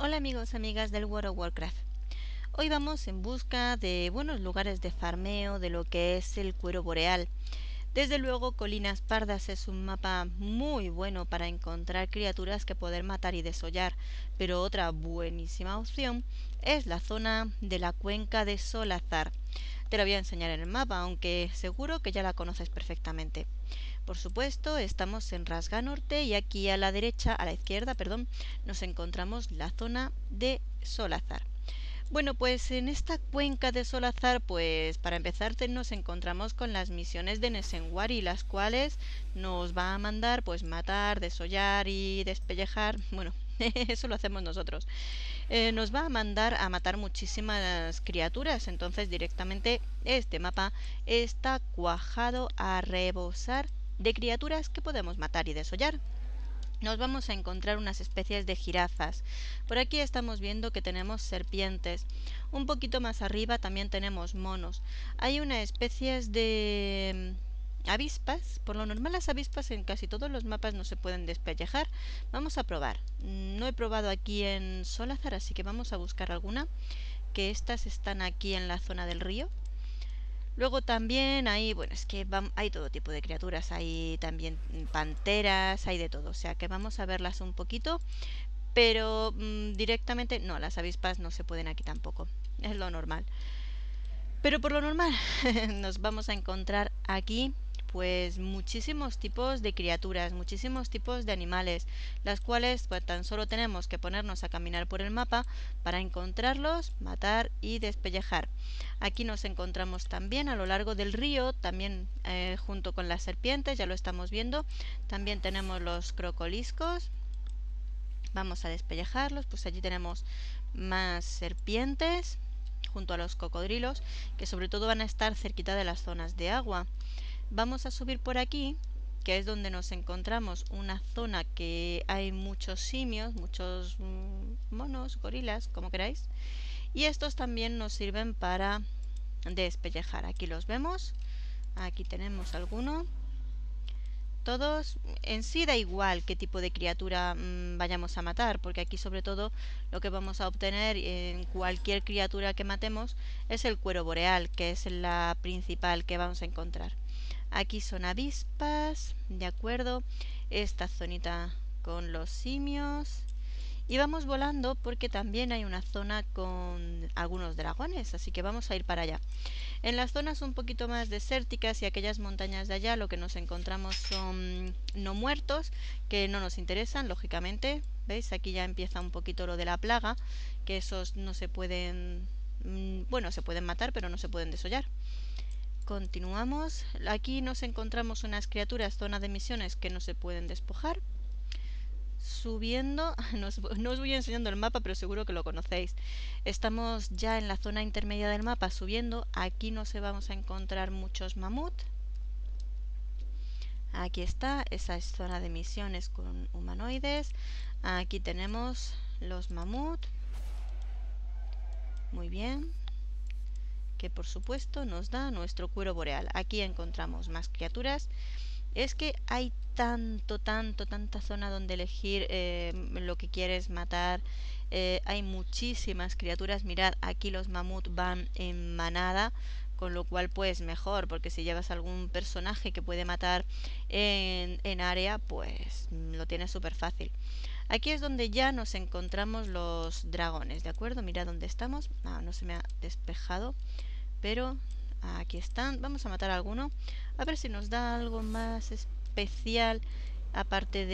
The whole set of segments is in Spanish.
Hola amigos, amigas del World of Warcraft. Hoy vamos en busca de buenos lugares de farmeo de lo que es el cuero boreal. Desde luego, Colinas Pardas es un mapa muy bueno para encontrar criaturas que poder matar y desollar, pero otra buenísima opción es la zona de la cuenca de Solazar. Te la voy a enseñar en el mapa, aunque seguro que ya la conoces perfectamente. Por supuesto, estamos en Rasga Norte y aquí a la derecha, a la izquierda, perdón, nos encontramos la zona de Solazar. Bueno, pues en esta cuenca de Solazar, pues para empezar nos encontramos con las misiones de Nesenwari, las cuales nos va a mandar pues matar, desollar y despellejar. Bueno, eso lo hacemos nosotros. Nos va a mandar a matar muchísimas criaturas, entonces directamente este mapa está cuajado a rebosar de criaturas que podemos matar y desollar. Nos vamos a encontrar unas especies de jirafas. Por aquí estamos viendo que tenemos serpientes. Un poquito más arriba también tenemos monos. Hay una especie de avispas. Por lo normal las avispas en casi todos los mapas no se pueden despellejar. Vamos a probar. No he probado aquí en Solazar, así que vamos a buscar alguna. Que estas están aquí en la zona del río. Luego también hay, bueno, es que hay todo tipo de criaturas, hay también panteras, hay de todo, o sea que vamos a verlas un poquito, pero directamente no, las avispas no se pueden aquí tampoco, es lo normal. Pero por lo normal nos vamos a encontrar aquí pues muchísimos tipos de criaturas, muchísimos tipos de animales, las cuales pues tan solo tenemos que ponernos a caminar por el mapa para encontrarlos, matar y despellejar. Aquí nos encontramos también a lo largo del río, también junto con las serpientes, ya lo estamos viendo. También tenemos los crocoliscos. Vamos a despellejarlos, pues allí tenemos más serpientes junto a los cocodrilos, que sobre todo van a estar cerquita de las zonas de agua. Vamos a subir por aquí, que es donde nos encontramos una zona que hay muchos simios, muchos monos, gorilas, como queráis. Y estos también nos sirven para despellejar. Aquí los vemos, aquí tenemos alguno. Todos en sí da igual qué tipo de criatura vayamos a matar, porque aquí sobre todo lo que vamos a obtener en cualquier criatura que matemos es el cuero boreal, que es la principal que vamos a encontrar. Aquí son avispas, de acuerdo, esta zonita con los simios. Y vamos volando porque también hay una zona con algunos dragones, así que vamos a ir para allá. En las zonas un poquito más desérticas y aquellas montañas de allá lo que nos encontramos son no muertos, que no nos interesan, lógicamente. ¿Veis? Aquí ya empieza un poquito lo de la plaga, que esos no se pueden... bueno, se pueden matar, pero no se pueden desollar. Continuamos. Aquí nos encontramos unas criaturas, zona de misiones, que no se pueden despojar. Subiendo, no os voy enseñando el mapa, pero seguro que lo conocéis. Estamos ya en la zona intermedia del mapa subiendo. Aquí no se vamos a encontrar muchos mamut. Aquí está, esa es zona de misiones con humanoides. Aquí tenemos los mamut. Muy bien. Que por supuesto nos da nuestro cuero boreal. Aquí encontramos más criaturas. Es que hay tanta zona donde elegir lo que quieres matar. Hay muchísimas criaturas. Mirad, aquí los mamut van en manada, con lo cual pues mejor, porque si llevas algún personaje que puede matar en área, pues lo tienes súper fácil. Aquí es donde ya nos encontramos los dragones, ¿de acuerdo? Mirad dónde estamos. Ah, no se me ha despejado, pero aquí están. Vamos a matar a alguno. A ver si nos da algo más especial aparte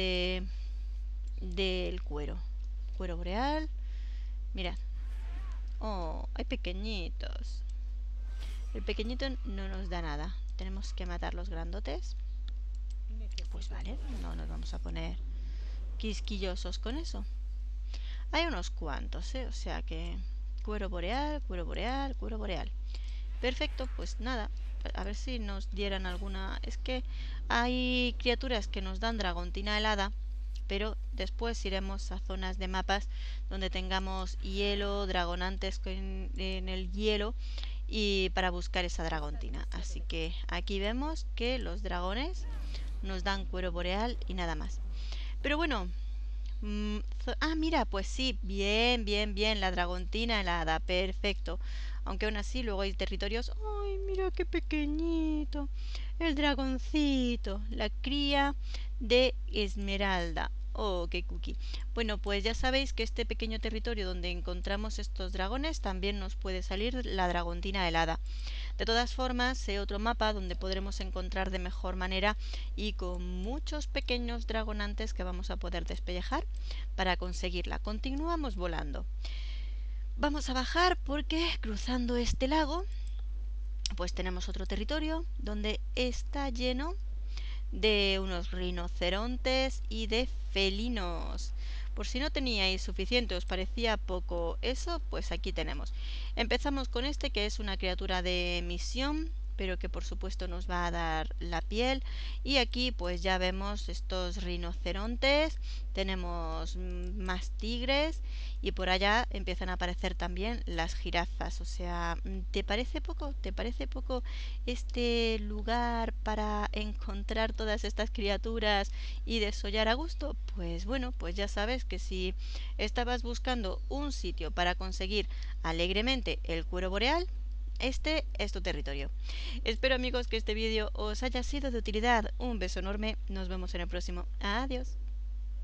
del cuero. Cuero boreal. Mirad. Oh, hay pequeñitos. El pequeñito no nos da nada. Tenemos que matar los grandotes. Pues vale, no nos vamos a poner quisquillosos con eso. Hay unos cuantos, ¿eh? O sea que... Cuero boreal, cuero boreal, cuero boreal. Perfecto, pues nada, a ver si nos dieran alguna... Es que hay criaturas que nos dan dragontina helada, pero después iremos a zonas de mapas donde tengamos hielo, dragonantes en el hielo y para buscar esa dragontina. Así que aquí vemos que los dragones nos dan cuero boreal y nada más. Pero bueno, Mira, pues sí, bien, bien, bien, la dragontina helada, perfecto. Aunque aún así luego hay territorios... ¡Ay, mira qué pequeñito! El dragoncito, la cría de Esmeralda. Oh, qué cookie. Bueno, pues ya sabéis que este pequeño territorio donde encontramos estos dragones también nos puede salir la dragontina helada. De todas formas, sé otro mapa donde podremos encontrar de mejor manera y con muchos pequeños dragonantes que vamos a poder despellejar para conseguirla. Continuamos volando. Vamos a bajar porque cruzando este lago pues tenemos otro territorio donde está lleno de unos rinocerontes y de felinos. Por si no teníais suficiente, os parecía poco eso, pues aquí tenemos. Empezamos con este que es una criatura de misión, pero que por supuesto nos va a dar la piel. Y aquí pues ya vemos estos rinocerontes, tenemos más tigres y por allá empiezan a aparecer también las jirafas. O sea, ¿te parece poco? ¿Te parece poco este lugar para encontrar todas estas criaturas y desollar a gusto? Pues bueno, pues ya sabes que si estabas buscando un sitio para conseguir alegremente el cuero boreal, este es tu territorio. Espero amigos que este vídeo os haya sido de utilidad. Un beso enorme. Nos vemos en el próximo. Adiós.